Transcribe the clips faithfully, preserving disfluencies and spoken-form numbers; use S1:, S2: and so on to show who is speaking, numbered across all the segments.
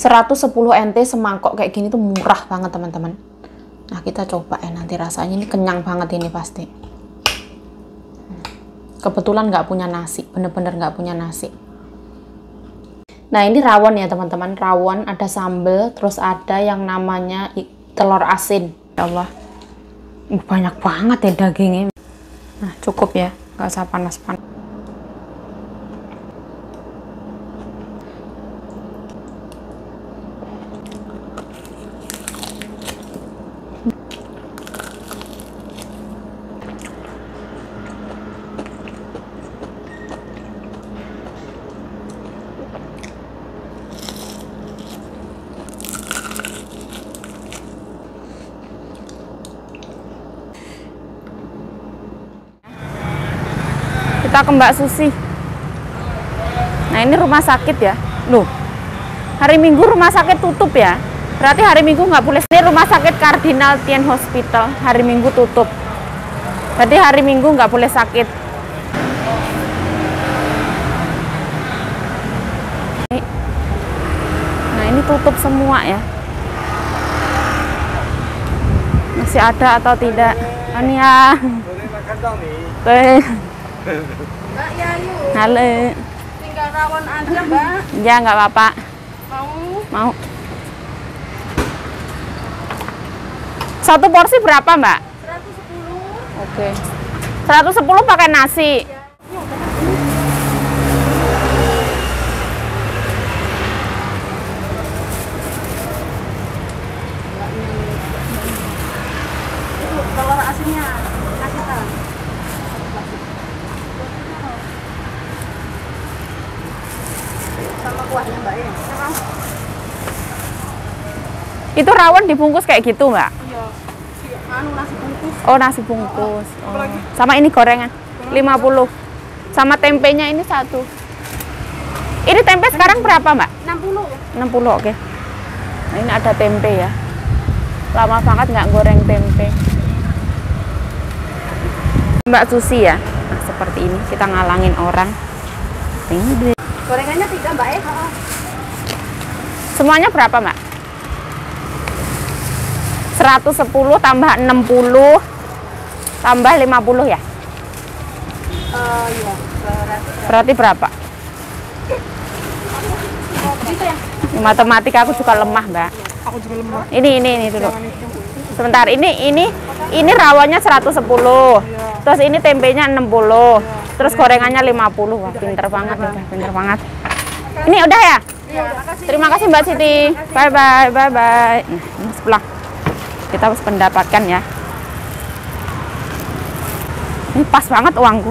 S1: seratus sepuluh N T semangkok kayak gini tuh murah banget teman-teman. Nah kita coba ya nanti rasanya, ini kenyang banget ini pasti. Kebetulan nggak punya nasi, bener-bener nggak punya nasi. Nah ini rawon ya teman-teman, rawon ada sambal, terus ada yang namanya telur asin. Ya Allah, banyak banget ya dagingnya. Nah cukup ya, nggak usah panas-panas. Kita ke Mbak Susi. Nah ini rumah sakit ya. Loh, hari Minggu rumah sakit tutup ya. Berarti hari Minggu nggak boleh. Ini rumah sakit Cardinal Tien Hospital, hari Minggu tutup. Berarti hari Minggu nggak boleh sakit. Nah ini tutup semua ya. Masih ada atau tidak? Ini ya. Teh.
S2: Mbak Yayu.
S1: Halo.
S2: Tinggal rawon aja, Mbak.
S1: Ya nggak apa-apa.
S2: Mau?
S1: Mau. Satu porsi berapa, Mbak?
S2: seratus sepuluh.
S1: Oke. seratus sepuluh pakai nasi.
S2: Itu telur asinnya. Kasih tahu. Sama kuahnya, Mbak ya.
S1: Itu rawon dibungkus kayak gitu, Mbak?
S2: Iya. Anu nasi bungkus.
S1: Oh, nasi bungkus. Oh. Sama ini gorengan lima puluh. Sama tempenya ini satu. Ini tempe sekarang berapa, Mbak?
S2: enam puluh.
S1: enam puluh, oke. Nah, ini ada tempe ya. Lama banget nggak goreng tempe. Mbak Susi ya. Nah, seperti ini kita ngalangin orang. Ini
S2: Gorengannya tiga, Mbak ya.
S1: semuanya berapa, Mbak? seratus sepuluh tambah enam puluh tambah lima puluh ya?
S2: Oh iya, berarti
S1: Berarti berapa?
S2: gitu ya.
S1: Matematika aku juga lemah, Mbak.
S2: Aku juga lemah.
S1: Ini ini ini dulu. Sebentar, ini ini ini rawonnya seratus sepuluh. Terus ini tempenya enam puluh. Terus gorengannya lima puluh. Wah, pinter banget, udah pinter banget. Ini udah ya? Terima kasih Mbak Siti. Bye bye, bye bye. Nah, ini sebelah. Kita harus mendapatkan ya. Ini pas banget uangku.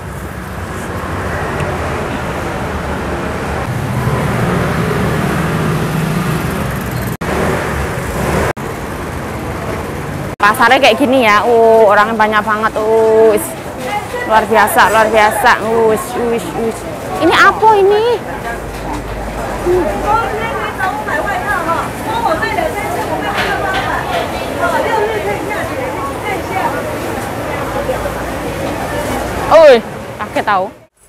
S1: Pasarnya kayak gini ya. Oh, orangnya banyak banget. Oh, luar biasa, luar biasa. Ush, ush, ush. Ini apa ini? Hmm. Oh, kaget tahu.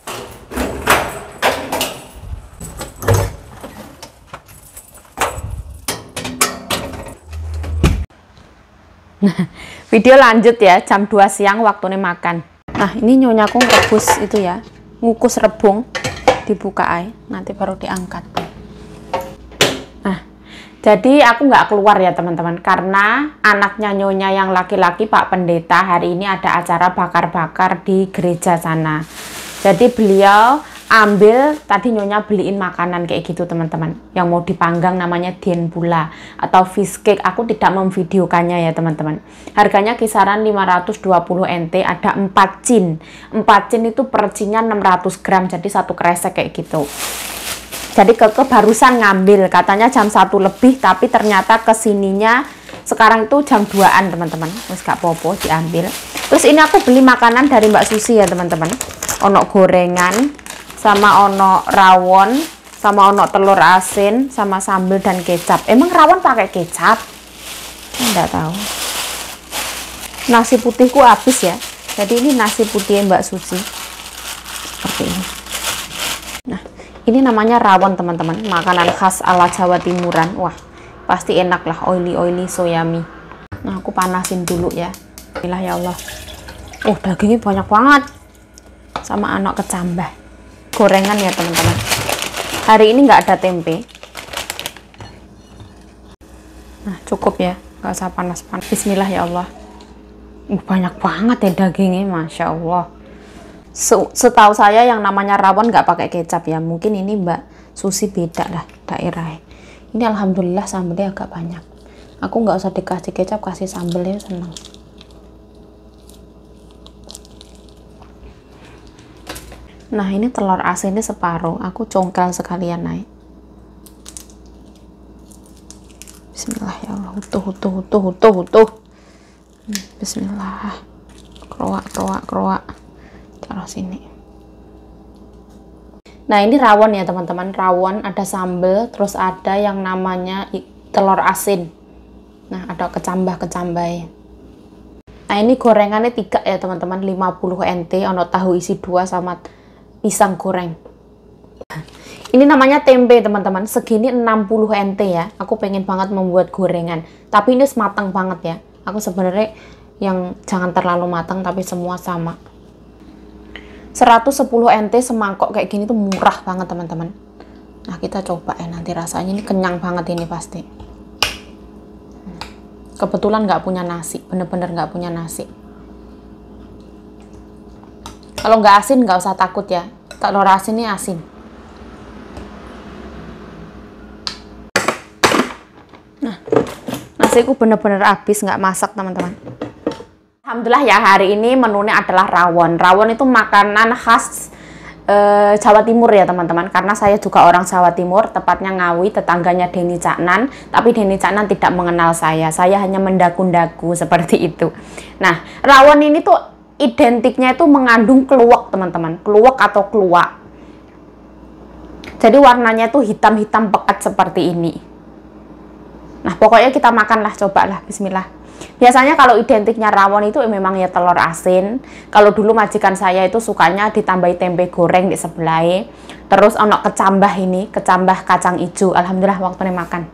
S1: Nah, video lanjut ya, jam dua siang waktunya makan. Nah, ini nyonyaku ngerebus itu ya, ngukus rebung, dibuka aja, nanti baru diangkat. Nah, jadi aku nggak keluar ya teman-teman, karena anaknya nyonya yang laki-laki Pak Pendeta hari ini ada acara bakar-bakar di gereja sana. Jadi beliau ambil, tadi nyonya beliin makanan kayak gitu teman-teman, yang mau dipanggang namanya dienbula atau fish cake. Aku tidak memvideokannya ya teman-teman. Harganya kisaran lima ratus dua puluh N T, ada empat cin. empat cin itu per cinnya enam ratus gram, jadi satu kresek kayak gitu. Jadi keke barusan ngambil, katanya jam satu lebih, tapi ternyata kesininya sekarang itu jam duaan teman-teman. Terus gak popo diambil. Terus ini aku beli makanan dari Mbak Susi ya teman-teman. Ono gorengan, sama ono rawon, sama ono telur asin, sama sambal dan kecap. Emang rawon pakai kecap? Enggak tahu. Nasi putihku habis ya. Jadi ini nasi putih Mbak Susi. Seperti ini. Nah, Ini namanya rawon teman-teman, makanan khas ala Jawa Timuran. Wah, pasti enak lah, oily-oily, so yummy. Nah, aku panasin dulu ya. Bismillah ya Allah. Oh, dagingnya banyak banget. Sama anak kecambah. Gorengan ya teman-teman. Hari ini nggak ada tempe. Nah, cukup ya. Nggak usah panas-panas. Bismillah ya Allah. Uh, banyak banget ya dagingnya, Masya Allah. Setahu saya yang namanya rawon nggak pakai kecap ya. Mungkin ini Mbak Susi beda lah daerah. Ini alhamdulillah sambelnya agak banyak. Aku nggak usah dikasih kecap, kasih sambelnya seneng. Nah, ini telur asinnya separuh. Aku congkel sekalian naik. Bismillah ya Allah. Utuh, utuh, utuh, utuh, utuh. Bismillah. Kroak, kroak, kroak. Taruh sini. Nah, ini rawon ya teman-teman. Rawon ada sambal, terus ada yang namanya telur asin. Nah, ada kecambah-kecambah. Nah, ini gorengannya tiga ya teman-teman, lima puluh ent. Ono tahu isi dua sama pisang goreng. Ini namanya tempe teman-teman, segini enam puluh ent ya. Aku pengen banget membuat gorengan, tapi ini sematang banget ya. Aku sebenarnya yang jangan terlalu matang, tapi semua sama. Seratus sepuluh ent semangkok kayak gini tuh murah banget teman-teman. Nah, kita coba ya nanti rasanya. Ini kenyang banget ini pasti. Kebetulan nggak punya nasi, bener-bener nggak punya nasi. Kalau nggak asin nggak usah takut ya. Telur asin ini asin. Nah, nasiku bener-bener habis, nggak masak teman-teman. Alhamdulillah ya, hari ini menunya adalah rawon. Rawon itu makanan khas e, Jawa Timur ya teman-teman. Karena saya juga orang Jawa Timur, tepatnya Ngawi, tetangganya Denny Caknan. Tapi Denny Caknan tidak mengenal saya. Saya hanya mendaku-daku seperti itu. Nah, rawon ini tuh identiknya itu mengandung keluak teman-teman, keluak atau keluak. Jadi warnanya itu hitam-hitam pekat seperti ini. Nah, pokoknya kita makanlah, cobalah. Bismillah. Biasanya kalau identiknya rawon itu memang ya telur asin. Kalau dulu majikan saya itu sukanya ditambahi tempe goreng di sebelah. Terus ono kecambah ini, kecambah kacang hijau. Alhamdulillah waktunya makan.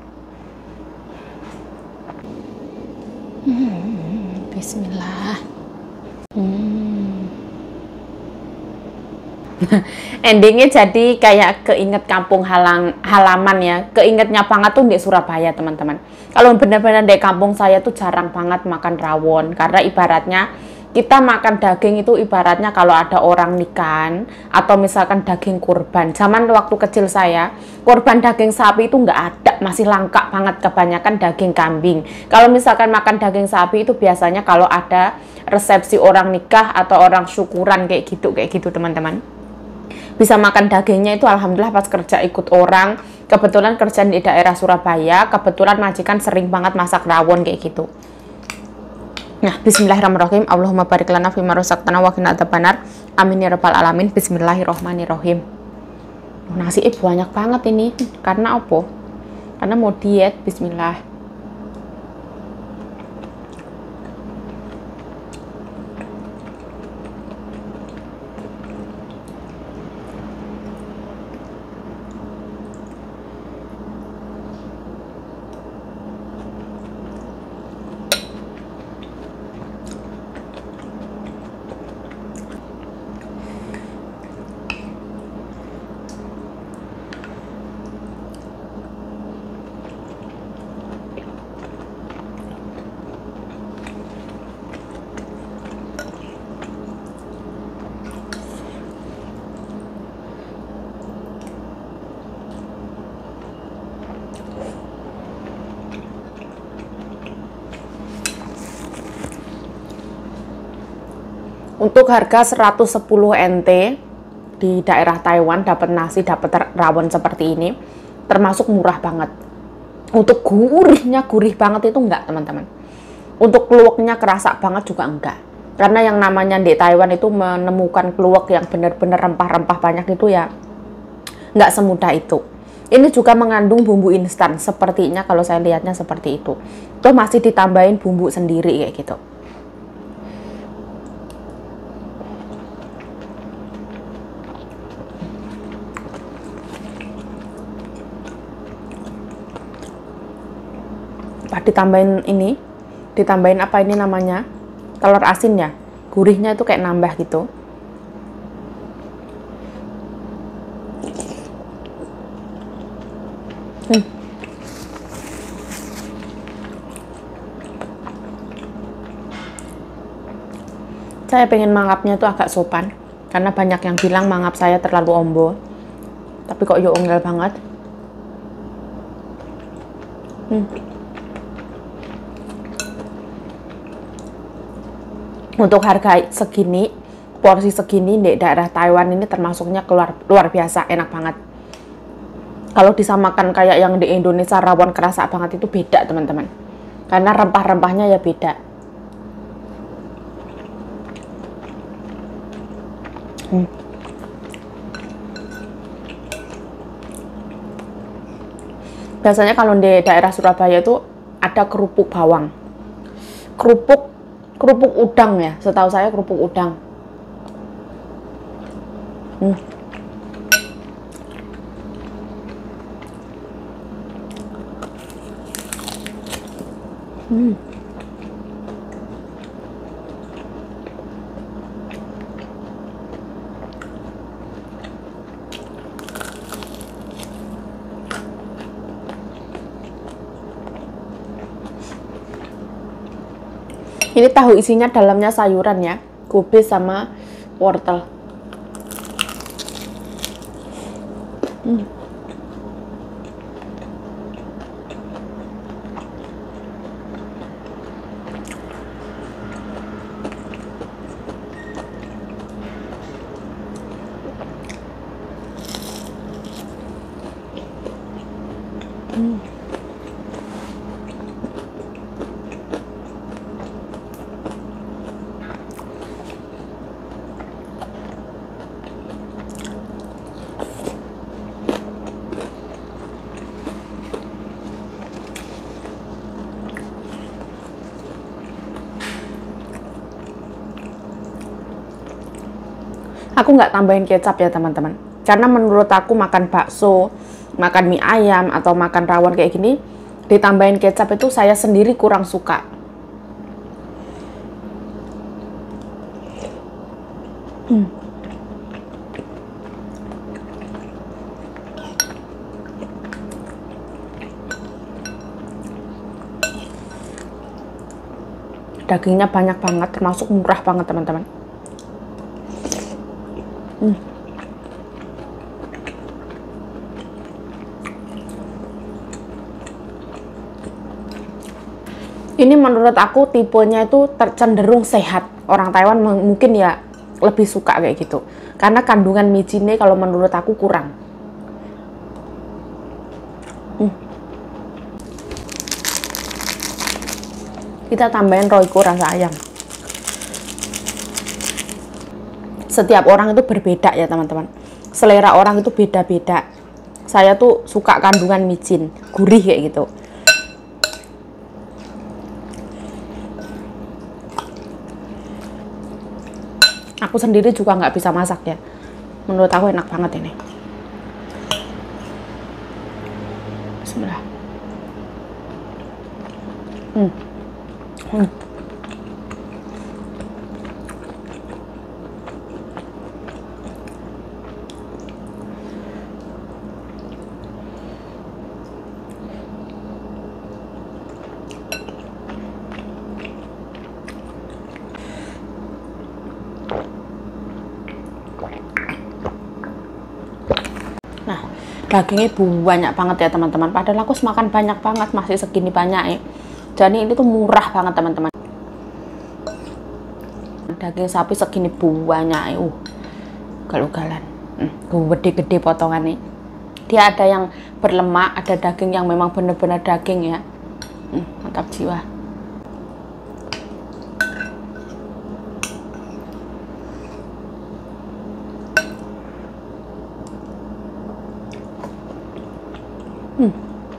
S1: Hmm, Bismillah. Hmm. Endingnya jadi kayak keinget kampung halang, halaman ya. Keingetnya banget tuh di Surabaya teman-teman. Kalau benar-benar di kampung saya tuh jarang banget makan rawon. Karena ibaratnya kita makan daging itu ibaratnya kalau ada orang nikahan atau misalkan daging kurban. Zaman waktu kecil saya, kurban daging sapi itu nggak ada, masih langka banget, kebanyakan daging kambing. Kalau misalkan makan daging sapi itu biasanya kalau ada resepsi orang nikah atau orang syukuran kayak gitu, kayak gitu teman-teman. Bisa makan dagingnya itu alhamdulillah pas kerja ikut orang. Kebetulan kerja di daerah Surabaya, kebetulan majikan sering banget masak rawon kayak gitu. Nah, bismillahirrahmanirrahim. Allahumma barik lana fima razaqtana wa qina adzabannar. Amin ya rabbal alamin. Bismillahirrahmanirrahim. Nasi eh, banyak banget ini. Karena apa? Karena mau diet. Bismillah. Untuk harga seratus sepuluh ent di daerah Taiwan dapat nasi, dapat rawon seperti ini, termasuk murah banget. Untuk gurihnya, gurih banget itu enggak teman-teman. Untuk keluaknya kerasa banget juga enggak. Karena yang namanya di Taiwan itu menemukan keluak yang benar-benar rempah-rempah banyak itu ya enggak semudah itu. Ini juga mengandung bumbu instan, sepertinya kalau saya lihatnya seperti itu. Itu masih ditambahin bumbu sendiri kayak gitu. Pas ditambahin ini, ditambahin apa ini namanya, telur asin ya, gurihnya itu kayak nambah gitu. Hmm. Saya pengen mangapnya tuh agak sopan, karena banyak yang bilang mangap saya terlalu ombo. Tapi kok yo ongel banget. Hmm. Untuk harga segini, porsi segini di daerah Taiwan ini termasuknya keluar, luar biasa, enak banget. Kalau disamakan kayak yang di Indonesia rawon kerasa banget itu beda teman-teman. Karena rempah-rempahnya ya beda. Hmm. Biasanya kalau di daerah Surabaya itu ada kerupuk bawang, kerupuk kerupuk udang ya, setahu saya kerupuk udang. Hmm. Hmm. Ini tahu isinya dalamnya sayuran ya, kubis sama wortel. Hmm. Hmm. Aku nggak tambahin kecap ya teman-teman, karena menurut aku makan bakso, makan mie ayam, atau makan rawon kayak gini ditambahin kecap itu saya sendiri kurang suka. Hmm. Dagingnya banyak banget, termasuk murah banget teman-teman. Hmm. Ini menurut aku tipenya itu cenderung sehat. Orang Taiwan mungkin ya lebih suka kayak gitu. Karena kandungan micin kalau menurut aku kurang. Hmm. Kita tambahin Royco rasa ayam. Setiap orang itu berbeda ya teman-teman, selera orang itu beda-beda. Saya tuh suka kandungan micin, gurih kayak gitu. Aku sendiri juga nggak bisa masak ya, menurut aku enak banget ini. Bismillah. Hmm. Hmm. Nah, dagingnya banyak banget ya teman-teman. Padahal aku makan banyak banget, masih segini banyak ya. Jadi ini tuh murah banget teman-teman. Daging sapi segini banyak ya. Uh, galugalan. Hmm, gede-gede potongan nih. Dia ada yang berlemak, ada daging yang memang benar-benar daging ya. Hmm, mantap jiwa. Hmm.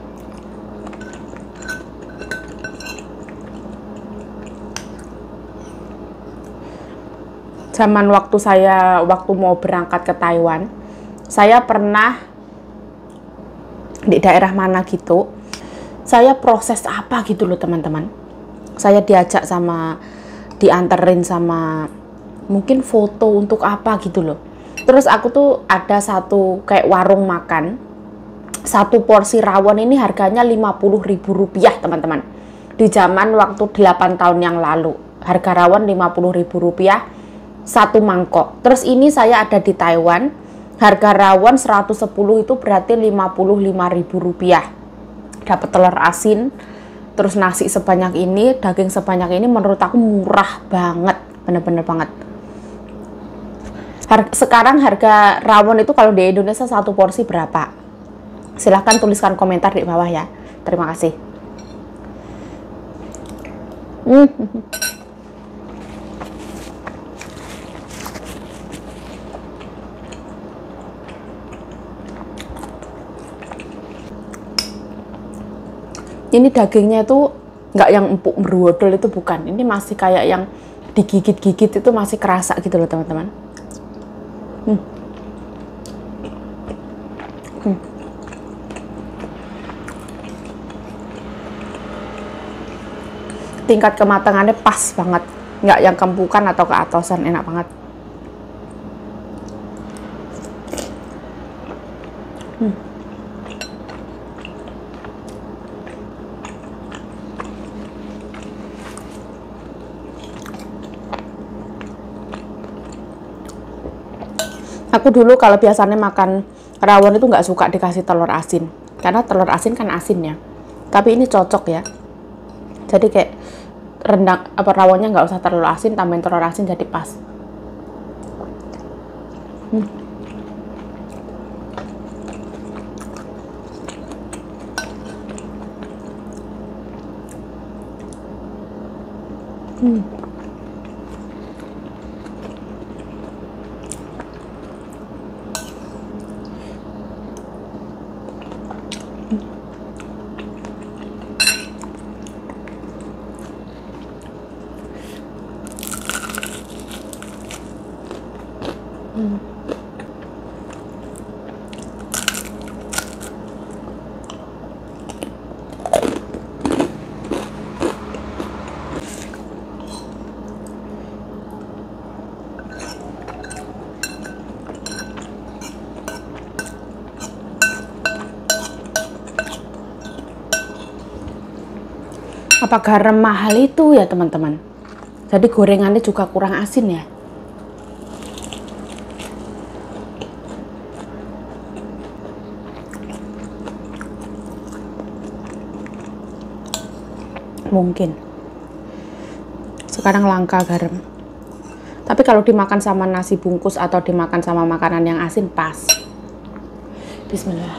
S1: Zaman waktu saya waktu mau berangkat ke Taiwan, saya pernah di daerah mana gitu, saya proses apa gitu loh teman-teman. Saya diajak sama, dianterin sama, mungkin foto untuk apa gitu loh. Terus aku tuh ada satu kayak warung makan, satu porsi rawon ini harganya lima puluh ribu rupiah teman-teman. Di zaman waktu delapan tahun yang lalu, harga rawon lima puluh ribu rupiah satu mangkok. Terus ini saya ada di Taiwan, harga rawon seratus sepuluh itu berarti lima puluh lima ribu rupiah. Dapat telur asin, terus nasi sebanyak ini, daging sebanyak ini, menurut aku murah banget, bener-bener banget. Harga, sekarang harga rawon itu kalau di Indonesia satu porsi berapa? Silahkan tuliskan komentar di bawah ya. Terima kasih. Hmm. Ini dagingnya itu nggak yang empuk berwodol, itu bukan. Ini masih kayak yang digigit-gigit itu masih kerasa gitu loh teman-teman. Hmm. Hmm. Tingkat kematangannya pas banget, nggak yang kempukan atau keatosan, enak banget. Hmm. Aku dulu kalau biasanya makan rawon itu nggak suka dikasih telur asin, karena telur asin kan asin ya. Tapi ini cocok ya. Jadi kayak rendang apa rawonnya nggak usah terlalu asin, tambahin telur asin jadi pas. Hmm. Hmm. Hmm. Apa garam mahal itu ya teman-teman? Jadi gorengannya juga kurang asin ya. Mungkin sekarang langka garam, tapi kalau dimakan sama nasi bungkus atau dimakan sama makanan yang asin pas. Bismillah.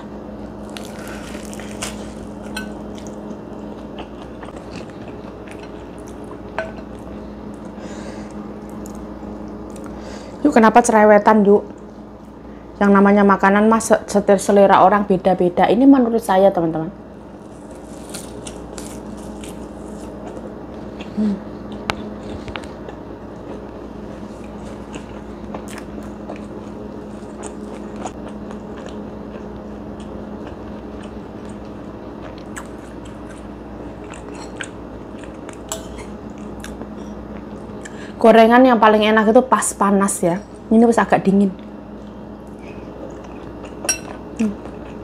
S1: Yuk, kenapa cerewetan yuk? Yang namanya makanan mas, setir selera orang beda-beda. Ini menurut saya teman-teman. Hmm. Gorengan yang paling enak itu pas panas ya. Ini harus agak dingin. Hmm.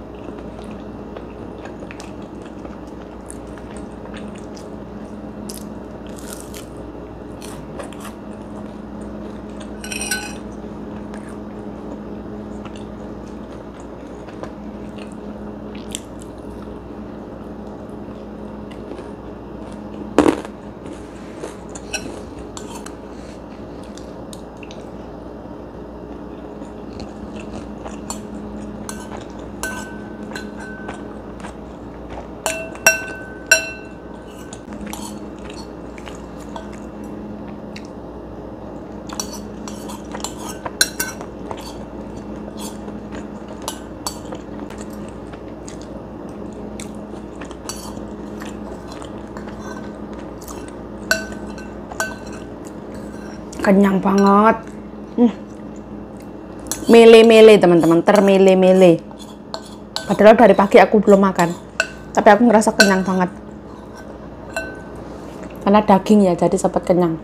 S1: Kenyang banget. Hmm. Mele-mele teman-teman, termele-mele. Padahal dari pagi aku belum makan, Tapi aku ngerasa kenyang banget. Karena daging ya, jadi sempat kenyang.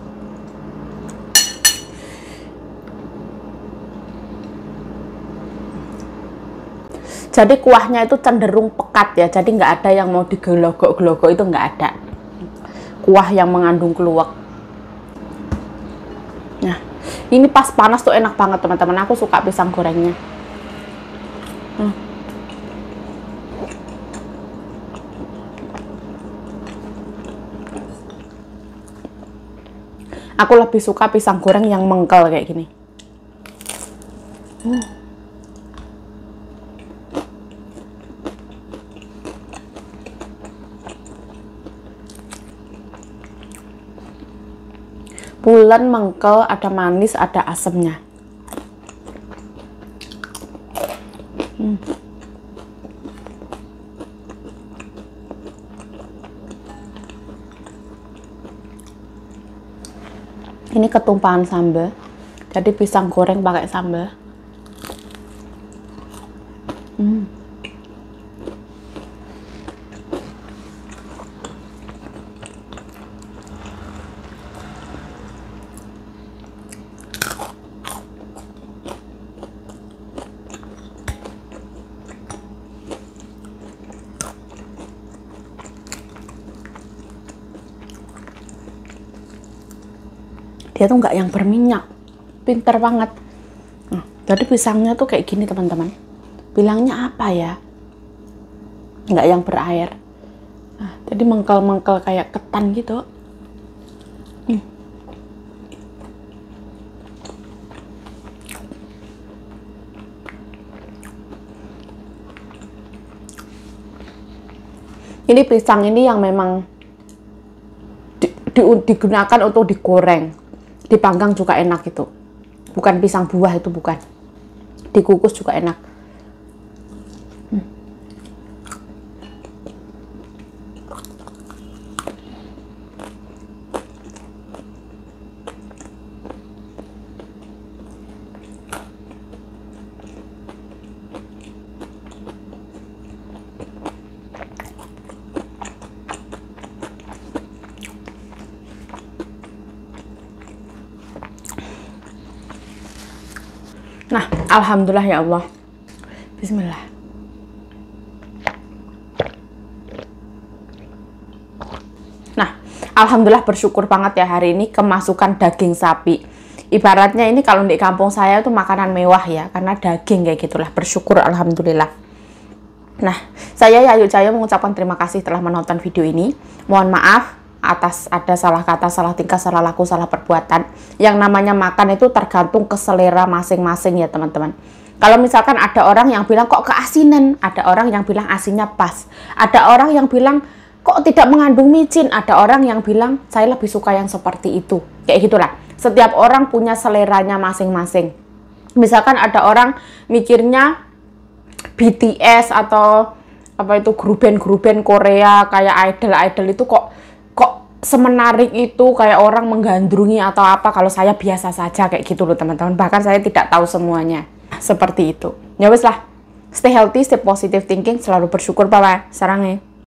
S1: Jadi kuahnya itu cenderung pekat ya, jadi nggak ada yang mau digelogok-gelogok, itu nggak ada. Kuah yang mengandung keluak. Nah, ini pas panas tuh enak banget teman-teman. Aku suka pisang gorengnya. Hmm. Aku lebih suka pisang goreng yang mengkel kayak gini. Hmm. Pulen, mengkel, ada manis, ada asemnya. Hmm. Ini ketumpahan sambal. Jadi pisang goreng pakai sambal. Hmm. Dia tuh nggak yang berminyak, pinter banget. Nah, jadi pisangnya tuh kayak gini teman-teman. Bilangnya apa ya? Nggak yang berair. Nah, jadi mengkel-mengkel kayak ketan gitu. Hmm. Ini pisang ini yang memang di, di, digunakan untuk digoreng. Dipanggang juga enak itu. Bukan pisang buah itu, bukan. Dikukus juga enak. Hmm. Nah, alhamdulillah ya Allah. Bismillah. Nah, alhamdulillah bersyukur banget ya hari ini kemasukan daging sapi. Ibaratnya ini kalau di kampung saya itu makanan mewah ya, karena daging kayak gitulah. Bersyukur alhamdulillah. Nah, saya Yayu Cahyo mengucapkan terima kasih telah menonton video ini. Mohon maaf atas ada salah kata, salah tingkah, salah laku, salah perbuatan. Yang namanya makan itu tergantung ke selera masing-masing ya teman-teman. Kalau misalkan ada orang yang bilang kok keasinan, ada orang yang bilang asinnya pas, ada orang yang bilang kok tidak mengandung micin, ada orang yang bilang saya lebih suka yang seperti itu. Kayak gitulah. Setiap orang punya seleranya masing-masing. Misalkan ada orang mikirnya B T S atau apa itu grup-band-grup-band Korea kayak idol-idol itu kok kok semenarik itu, kayak orang menggandrungi atau apa. Kalau saya biasa saja kayak gitu loh teman-teman, bahkan saya tidak tahu semuanya seperti itu. Ya wes lah, stay healthy, stay positive thinking, selalu bersyukur, bye bye, sarangnya.